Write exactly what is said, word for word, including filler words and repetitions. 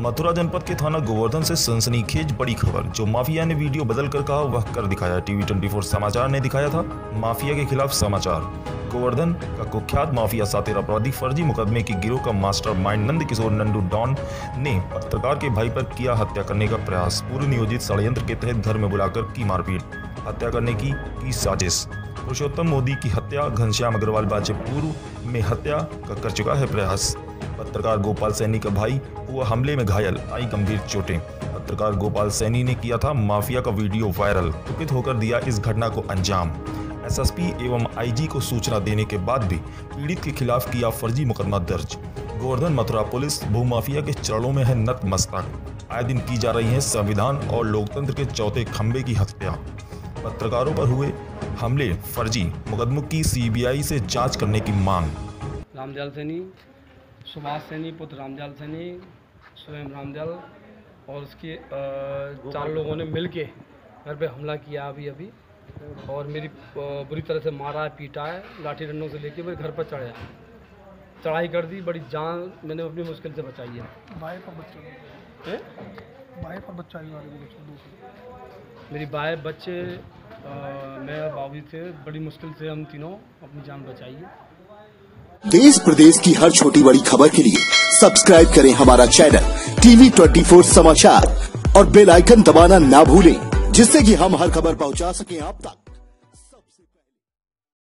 मथुरा जनपद के थाना गोवर्धन से सनसनीखेज बड़ी खबर। जो माफिया ने वीडियो बदल कर कहा वह कर दिखाया। टीवी चौबीस समाचार ने दिखाया था माफिया के खिलाफ समाचार। गोवर्धन का कुख्यात माफिया सातिर अपराधी फर्जी मुकदमे की गिरोह का मास्टरमाइंड नंद किशोर नंदू डॉन ने पत्रकार के भाई पर किया हत्या करने का प्रयास। पूर्व नियोजित षड्यंत्र के तहत घर में बुलाकर की मारपीट, हत्या करने की की साजिश। पुरुषोत्तम मोदी की हत्या, घनश्याम अग्रवाल बाजे पूर्व में हत्या का कर चुका है प्रयास। पत्रकार गोपाल सैनी का भाई हुआ हमले में घायल, आई गंभीर चोटें। पत्रकार गोपाल सैनी ने किया था माफिया का वीडियो वायरल, तुकित होकर दिया इस घटना को अंजाम। एसएसपी एवं आईजी को सूचना देने के बाद भी पीड़ित के खिलाफ किया फर्जी मुकदमा दर्ज। गोवर्धन मथुरा पुलिस भूमाफिया के चरणों में है नतमस्तक। आए दिन की जा रही है संविधान और लोकतंत्र के चौथे खंभे की हत्या। पत्रकारों पर हुए हमले, फर्जी मुकदमों की सीबीआई से जांच करने की मांग। रामजाल सैनी, सुभाष सैनी पुत्र रामजाल सैनी, स्वयं रामजाल और उसके चार लोगों ने मिलके घर पे हमला किया अभी अभी और मेरी बुरी तरह से मारा है, पीटा है, लाठी डंडों से लेके मेरे घर पर चढ़ाया, चढ़ाई कर दी। बड़ी जान मैंने अपनी मुश्किल से बचाई है। भाई का बच्चा भाई का बच्चा ही मेरी बाय बच्चे आ, मैं बाबू थे, बड़ी मुश्किल से हम तीनों अपनी जान बचाई है। देश प्रदेश की हर छोटी बड़ी खबर के लिए सब्सक्राइब करें हमारा चैनल टीवी चौबीस समाचार और बेल आइकन दबाना ना भूलें, जिससे कि हम हर खबर पहुंचा सकें आप तक।